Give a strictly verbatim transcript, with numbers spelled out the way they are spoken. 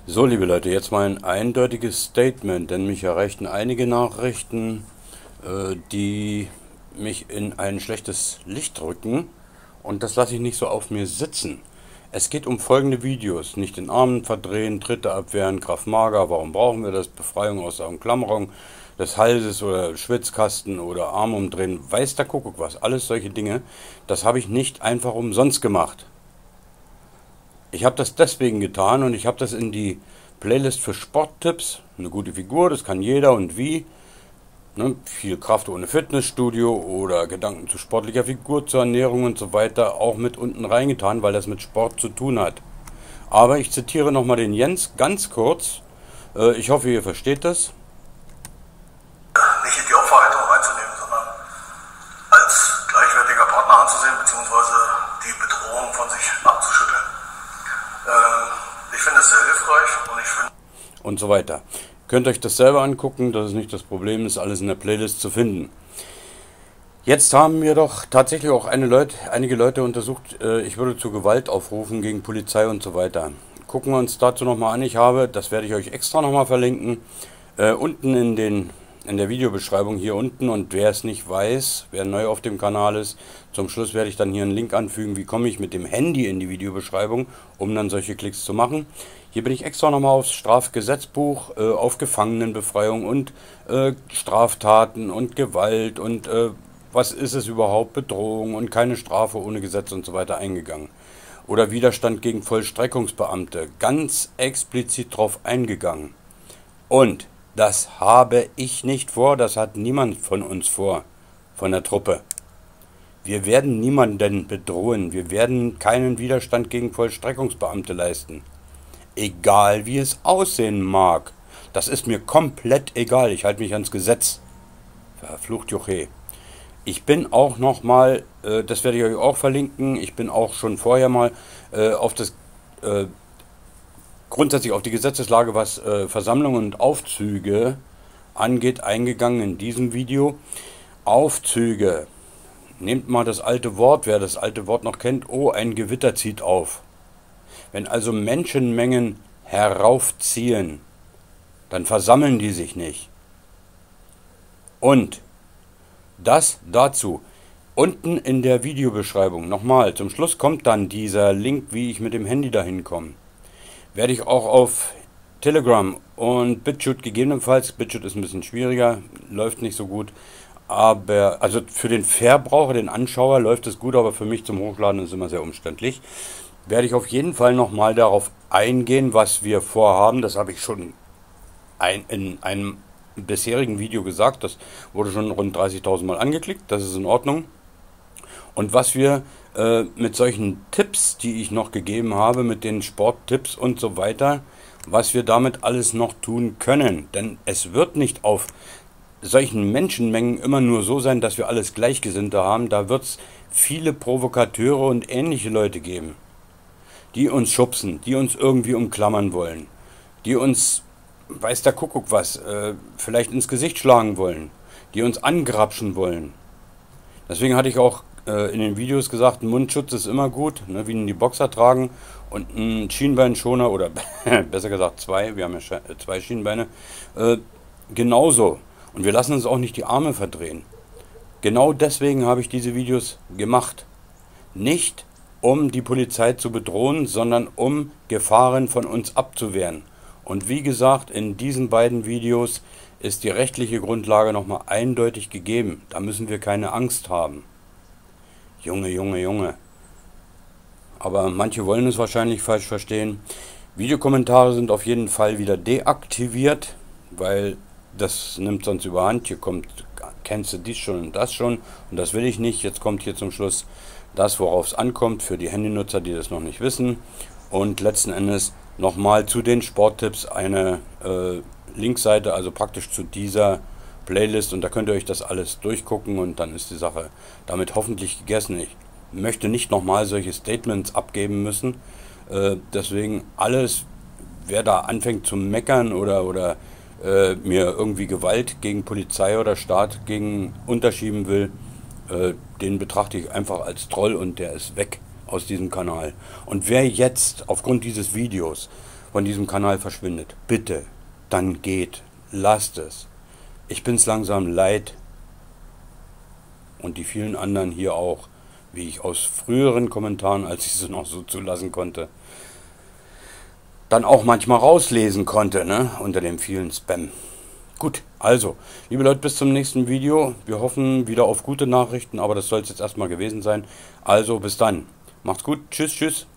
So, liebe Leute, jetzt mal ein eindeutiges Statement, denn mich erreichten einige Nachrichten, äh, die mich in ein schlechtes Licht rücken, und das lasse ich nicht so auf mir sitzen. Es geht um folgende Videos: nicht den Arm verdrehen, Tritte abwehren, Krav Maga, warum brauchen wir das, Befreiung aus der Umklammerung des Halses oder Schwitzkasten oder Arm umdrehen, weiß der Kuckuck was, alles solche Dinge. Das habe ich nicht einfach umsonst gemacht. Ich habe das deswegen getan und ich habe das in die Playlist für Sporttipps, eine gute Figur, das kann jeder und wie, ne, viel Kraft ohne Fitnessstudio oder Gedanken zu sportlicher Figur, zur Ernährung und so weiter, auch mit unten reingetan, weil das mit Sport zu tun hat. Aber ich zitiere nochmal den Jens ganz kurz. Äh, ich hoffe, ihr versteht das. Nicht in die Opferhaltung reinzunehmen, sondern als gleichwertiger Partner anzusehen, beziehungsweise die Bedrohung von sich abzuschütteln. Ähm, ich finde es sehr hilfreich und ich finde... Und so weiter. Könnt euch das selber angucken, das ist nicht das Problem, ist alles in der Playlist zu finden. Jetzt haben wir doch tatsächlich auch eine Leute, einige Leute untersucht, äh, ich würde zu Gewalt aufrufen gegen Polizei und so weiter. Gucken wir uns dazu nochmal an. Ich habe, das werde ich euch extra nochmal verlinken, äh, unten in den in der Videobeschreibung hier unten, und wer es nicht weiß, wer neu auf dem Kanal ist, zum Schluss werde ich dann hier einen Link anfügen, wie komme ich mit dem Handy in die Videobeschreibung, um dann solche Klicks zu machen. Hier bin ich extra nochmal aufs Strafgesetzbuch, äh, auf Gefangenenbefreiung und äh, Straftaten und Gewalt und äh, was ist es überhaupt, Bedrohung und keine Strafe ohne Gesetz und so weiter eingegangen. Oder Widerstand gegen Vollstreckungsbeamte, ganz explizit drauf eingegangen. Und das habe ich nicht vor, das hat niemand von uns vor, von der Truppe. Wir werden niemanden bedrohen, wir werden keinen Widerstand gegen Vollstreckungsbeamte leisten. Egal wie es aussehen mag. Das ist mir komplett egal, ich halte mich ans Gesetz. Verflucht Juche. Ich bin auch nochmal, äh, das werde ich euch auch verlinken, ich bin auch schon vorher mal äh, auf das... Äh, grundsätzlich auf die Gesetzeslage, was äh, Versammlungen und Aufzüge angeht, eingegangen in diesem Video. Aufzüge. Nehmt mal das alte Wort, wer das alte Wort noch kennt. Oh, ein Gewitter zieht auf. Wenn also Menschenmengen heraufziehen, dann versammeln die sich nicht. Und das dazu. Unten in der Videobeschreibung, nochmal, zum Schluss kommt dann dieser Link, wie ich mit dem Handy dahin komme. Werde ich auch auf Telegram und BitChute gegebenenfalls, BitChute ist ein bisschen schwieriger, läuft nicht so gut, aber also für den Verbraucher, den Anschauer läuft es gut, aber für mich zum Hochladen ist es immer sehr umständlich. Werde ich auf jeden Fall nochmal darauf eingehen, was wir vorhaben. Das habe ich schon ein, in einem bisherigen Video gesagt, das wurde schon rund dreißigtausend Mal angeklickt, das ist in Ordnung. Und was wir äh, mit solchen Tipps, die ich noch gegeben habe, mit den Sporttipps und so weiter, was wir damit alles noch tun können. Denn es wird nicht auf solchen Menschenmengen immer nur so sein, dass wir alles Gleichgesinnte haben. Da wird es viele Provokateure und ähnliche Leute geben, die uns schubsen, die uns irgendwie umklammern wollen, die uns, weiß der Kuckuck was, äh, vielleicht ins Gesicht schlagen wollen, die uns angrapschen wollen. Deswegen hatte ich auch in den Videos gesagt, ein Mundschutz ist immer gut, ne, wie ihn die Boxer tragen, und ein Schienbeinschoner, oder besser gesagt zwei, wir haben ja zwei Schienbeine, äh, genauso. Und wir lassen uns auch nicht die Arme verdrehen. Genau deswegen habe ich diese Videos gemacht. Nicht um die Polizei zu bedrohen, sondern um Gefahren von uns abzuwehren. Und wie gesagt, in diesen beiden Videos ist die rechtliche Grundlage nochmal eindeutig gegeben. Da müssen wir keine Angst haben. Junge, Junge, Junge. Aber manche wollen es wahrscheinlich falsch verstehen. Videokommentare sind auf jeden Fall wieder deaktiviert, weil das nimmt sonst überhand. Hier kommt, kennst du dies schon und das schon, und das will ich nicht. Jetzt kommt hier zum Schluss das, worauf es ankommt, für die Handynutzer, die das noch nicht wissen. Und letzten Endes nochmal zu den Sporttipps eine äh, Linkseite, also praktisch zu dieser Playlist, und da könnt ihr euch das alles durchgucken, und dann ist die Sache damit hoffentlich gegessen. Ich möchte nicht nochmal solche Statements abgeben müssen, äh, deswegen alles, wer da anfängt zu meckern oder, oder äh, mir irgendwie Gewalt gegen Polizei oder Staat gegen unterschieben will, äh, den betrachte ich einfach als Troll, und der ist weg aus diesem Kanal. Und wer jetzt aufgrund dieses Videos von diesem Kanal verschwindet. Bitte, dann geht. Lasst es. Ich bin's langsam leid. Und die vielen anderen hier auch, wie ich aus früheren Kommentaren, als ich es noch so zulassen konnte, dann auch manchmal rauslesen konnte, ne, unter dem vielen Spam. Gut, also, liebe Leute, bis zum nächsten Video. Wir hoffen wieder auf gute Nachrichten, aber das soll es jetzt erstmal gewesen sein. Also, bis dann. Macht's gut. Tschüss, tschüss.